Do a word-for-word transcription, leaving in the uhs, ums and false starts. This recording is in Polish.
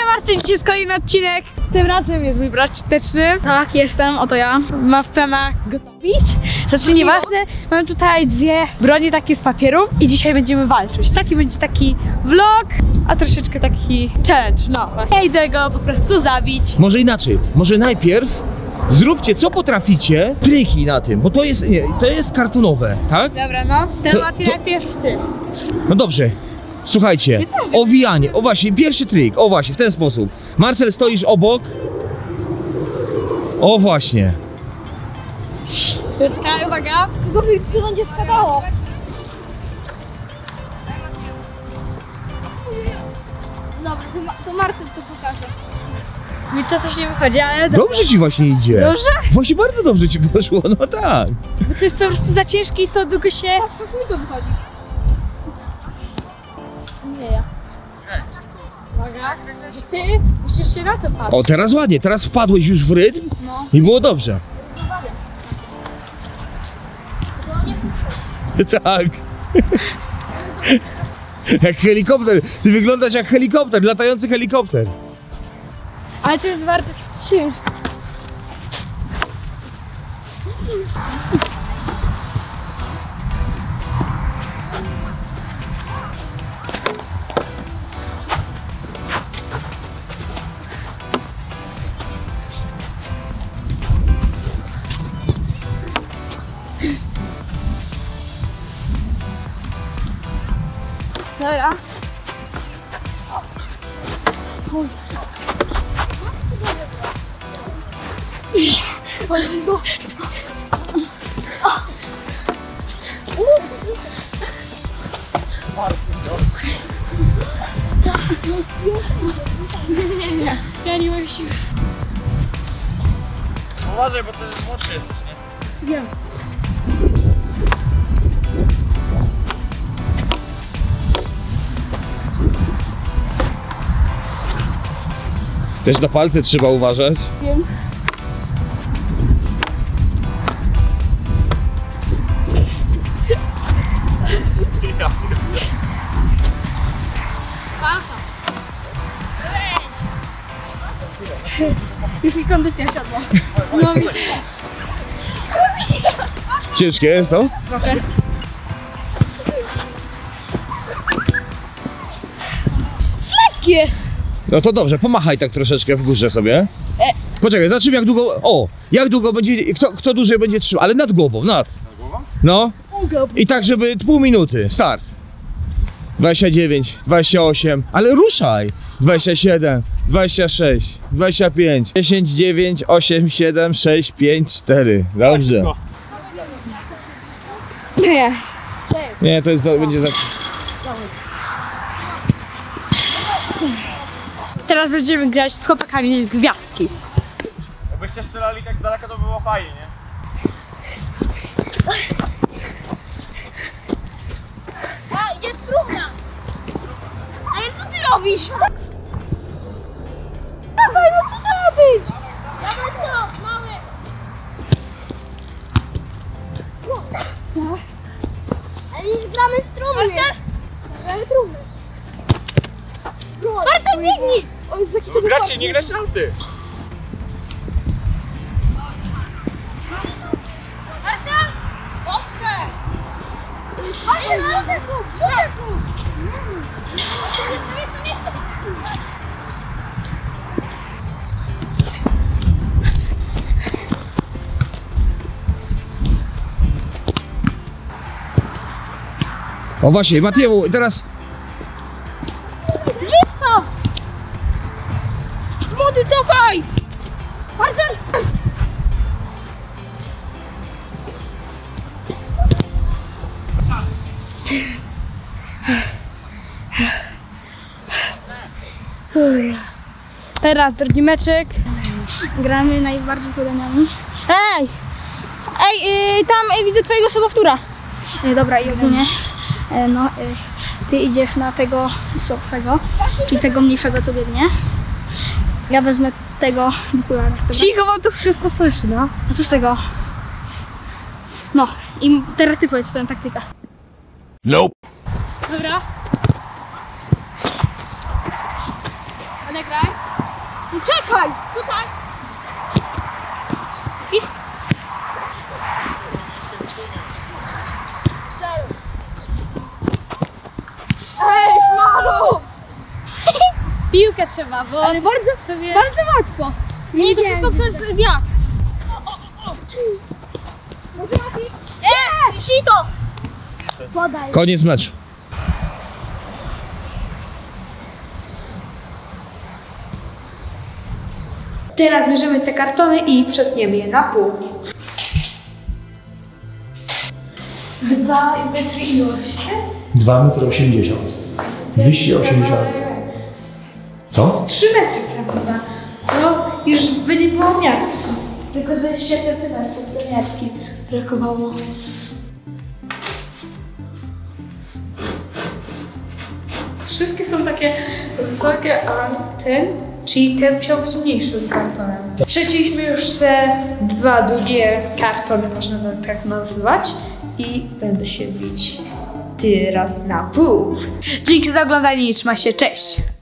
Marcin, dzisiaj jest kolejny odcinek. Tym razem jest mój brat Czteczny. Tak, jestem, oto ja. Ma w planach gotowić. Znaczy nieważne, mam tutaj dwie bronie takie z papieru i dzisiaj będziemy walczyć. Taki będzie taki vlog, a troszeczkę taki challenge, no. Ja idę go po prostu zabić. Może inaczej, może najpierw zróbcie co potraficie, triki na tym, bo to jest, nie, to jest kartonowe, tak? Dobra, no. Ten To- Mati to- najpierw ty. No dobrze, słuchajcie, owijanie, o właśnie, pierwszy trik, o właśnie, w ten sposób. Marcel, stoisz obok. O właśnie. Czekaj, uwaga. Tylko to będzie spadało. Dobra, to, ma, to Marcel to pokaże. Mi to coś nie wychodzi, ale do... Dobrze ci właśnie idzie. Dobrze? Właśnie bardzo dobrze ci poszło, no tak. Bo to jest po prostu za ciężkie i to długo się... Patrz, jak mi to wychodzi. Nie ja. Uwaga, ty musisz się na to patrzeć. O, teraz ładnie, teraz wpadłeś już w rytm No. i było dobrze. Tak. Jak helikopter, ty wyglądasz jak helikopter, latający helikopter. Ale to jest bardzo ciężkie. Dobra. Ja nie mam siły. Uważaj, bo to jest młodszy jesteś, nie? Wiem. Też na palce trzeba uważać. Wiem. Już mi kondycja siadła. No widzę. Ciężkie jest to? Trochę. Lekkie! No to dobrze, pomachaj tak troszeczkę w górze sobie. Poczekaj, zobaczymy jak długo, o, jak długo będzie, kto, kto dłużej będzie trzymał, ale nad głową, nad. Nad głową? No. I tak, żeby pół minuty, start. dwadzieścia dziewięć, dwadzieścia osiem, ale ruszaj. dwadzieścia siedem, dwadzieścia sześć, dwadzieścia pięć, dziesięć, dziewięć, osiem, siedem, sześć, pięć, cztery. Dobrze. Nie. Nie, to jest, to będzie za... Teraz będziemy grać z chłopakami w gwiazdki. Jakbyście strzelali tak daleko, to było fajnie, nie? A, jest trumna! Ale co ty robisz? Dawaj, no co to ma być? Dawaj to, mały! No. Ale nie gramy z trumny. Gramy trumny. Marcel, biegnij! O, jest taki No, gracie, nie gracie na ty. Marcel! Dobrze! Ale na rękę kup! Rzucaj kup! O właśnie, Matieju, teraz... Jest to! Młody, cofaj! Marcel! Teraz drugi meczek. Gramy najbardziej podaniami. Ej! Ej, yy, tam yy, widzę twojego sobowtóra. E, dobra, i ogólnie e, no, e, ty idziesz na tego słabszego, czyli tego mniejszego, co biegnie. Ja wezmę tego w okularach. Dobra? Cicho, bo to wszystko słyszy, no. A co z tego? No, i teraz ty powiedz swoją taktykę. Nope. Dobra. Nie graj. No czekaj! Tutaj! I... Ej, Smaru! Piłkę trzeba, bo... Ale bardzo, sobie... bardzo łatwo. Nie, to wszystko przez wiatr. Jest! Sito! Podaj. Koniec meczu. Teraz mierzymy te kartony i przetniemy je na pół. Dwa metry ilość. dwa metry osiemdziesiąt. dwieście osiemdziesiąt. Co? trzy metry, prawda? No, już by nie było miarki. Tylko dwadzieścia centymetrów do miarki brakowało. Wszystkie są takie wysokie, a ten, czyli ten musiał być mniejszym kartonem. Przecięliśmy już te dwa długie kartony, można tak nazywać, i będę się bić teraz na pół. Dzięki za oglądanie i trzymaj się, cześć!